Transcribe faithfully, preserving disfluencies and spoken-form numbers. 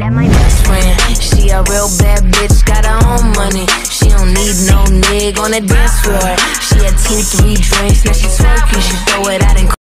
met my best friend. She a real bad bitch, got her own money. She don't need no nigga on the dance floor. She had two, three drinks, now she twerking. She throw it out and